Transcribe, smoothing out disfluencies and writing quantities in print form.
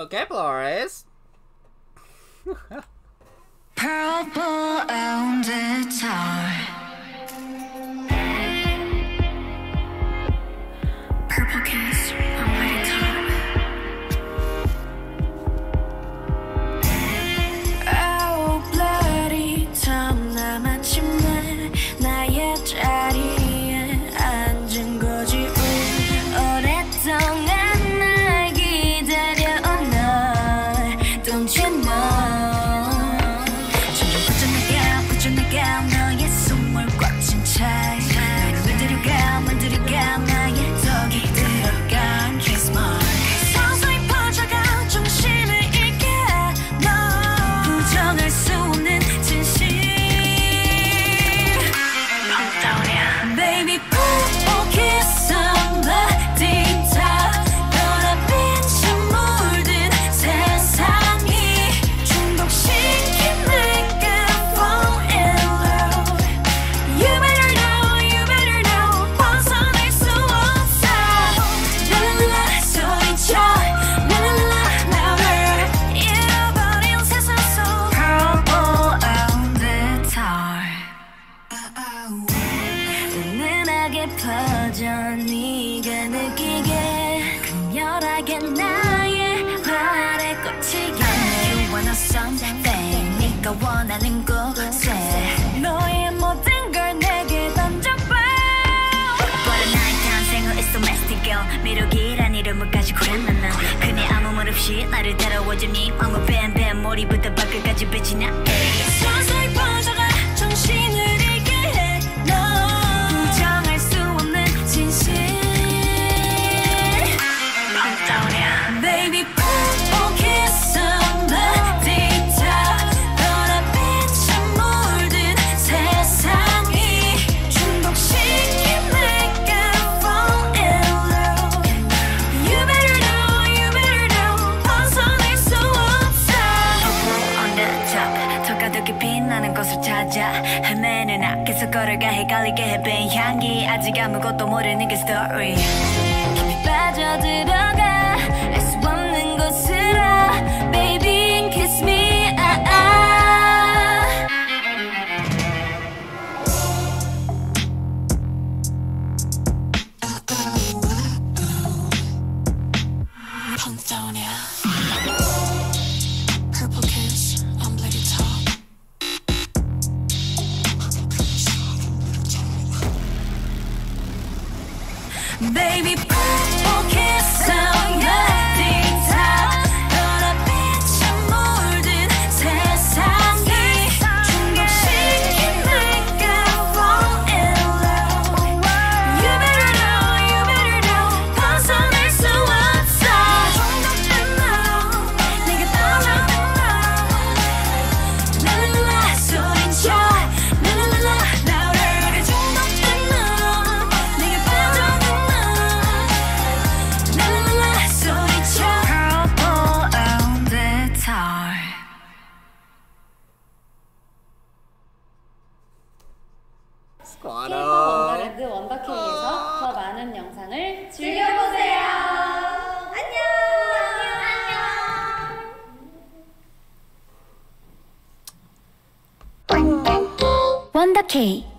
Okay, Flores. Purple on the tower. Purple kiss on my top. Oh, bloody 참 남았지만 나의 자리에 앉은 거지. 오랫동안 날 기다려온 널 Don't you know. 점점 퍼져나가 너의 숨을 꽉 찬 채 너를 물들여가 나의 덕이 들어간 kiss mark. 서서히 퍼져가 정신을 잃게 너 부정할 수 없는 진실. Ponzona. Baby purple kiss on the detail. 너라빛이 물든 세상이 중독시킨 내가 fall in love. You better know 벗어날 수 없어. 라라라 소리쳐 라라라 louder. 잃어버린 세상 속 Purple on the tower. 은은하게 퍼져 네가 느끼게 강렬하게 나의 발에 꽂히게. You wanna something 네가 원하는 곳에 너의 모든 걸 내게 던져봐. But a night 탄생은 is so nasty girl. 매력이란 이름을 가지고 있는 난 그네 아무 말 없이 나를 데려와줘. 네 마음은 뱀뱀 머리부터 발끝까지 빛이 나. 서서히 퍼져가 정신을 잃게 해 너 부정할 수 없는 진실. Ponzona. Baby purple kiss on the detail. 너라빛이 물든 세상이 중독시킨 내가 fall in love. You better know 벗어날 수 없어. Purple on the top. 더 가득히 빛나는 곳을 찾아 헤매는 앞에서 걸어가 헷갈리게 해 배향기. 아직 아무것도 모르는 게 story. 깊이 빠져들어가 알 수 없는 곳으로 Baby kiss me Ponzona. Purple kiss on bloody top. Baby purple kiss on the detail. 너라빛이 물든 세상이 중독시킨 내가 fall in love. You better know 벗어날 수 없어. 중독된 너 내가 빠져든 너 라라라 소리쳐 라라라 louder. 중독된 너 내가 빠져든 라라라 소리쳐 Purple on the tower. Squad K-pop 원더랜드 원더케이에서 더 많은 영상을 즐겨보세요. 안녕. 원더케이